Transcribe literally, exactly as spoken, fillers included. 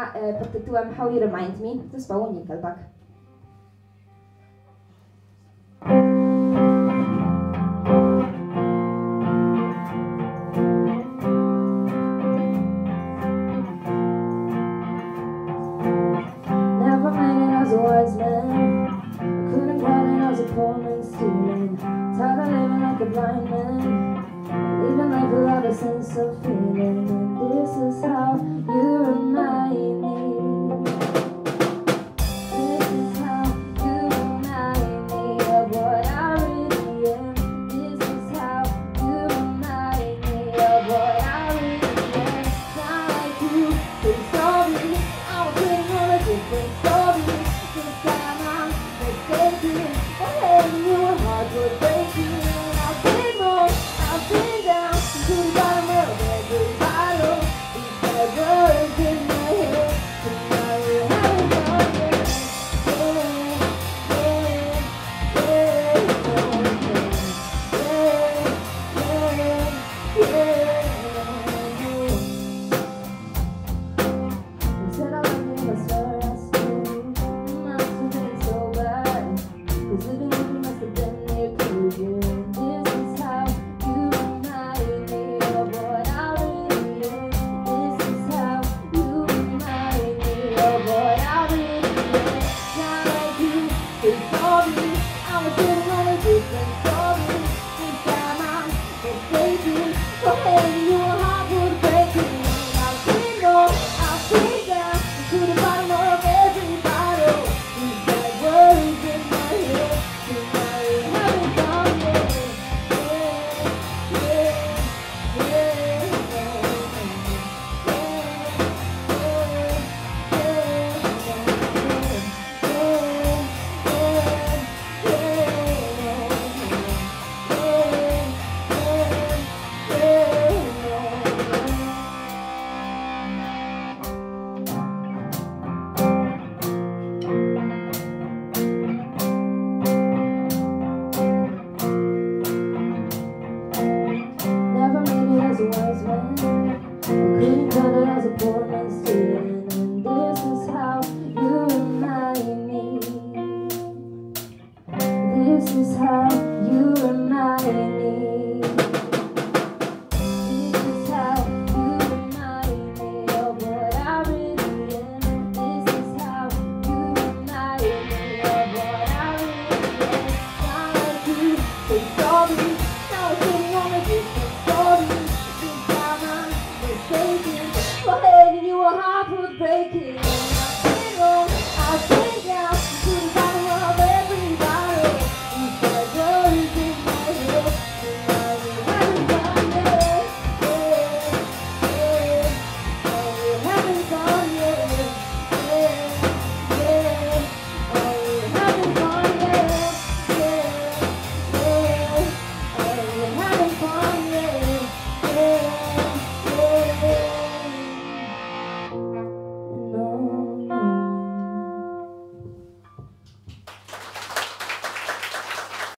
piosenka e, pod tytułem How You Remind Me zespołu Nickelback. Never made it as a wise man, couldn't get it as a poor man stealing, tired of living like a blind man, living life without a sense of feeling. And this is how you remind me. This is how you remind me of what I really am. This is how you remind me of what I really am. Sound like you, say sorry, I was playing on a different story. This time I'm mistaken, but having you a heart would break you. And I've been wrong, I've been down to the bottom of every bottle. These bad words in my head, but now you haven't gone yet. Yeah, yeah, yeah, yeah, yeah, yeah. You said I love you, but sorry I still must have been so bad. 'Cause living with you must have been the conclusion. This is how you remind me of what I really am. This is how you remind me of what I really am. Sound like you, say sorry, I was sitting on a different story. This time I'm mistaken, for having you a heart would break me. I've been wrong, I've been down to the bottom of every bottle. These bad words in my head, but now you haven't gone yet. Yeah, yeah, never made it as a wise man, couldn't cut it as a poor man stealing. And this is how you remind me. This is how you remind me. This is how you remind me of what I really am. This is how you remind me of what I really am. Sound like you, say sorry, now I'm sitting on a different story. This time I'm mistaken, for having you a heart would break it.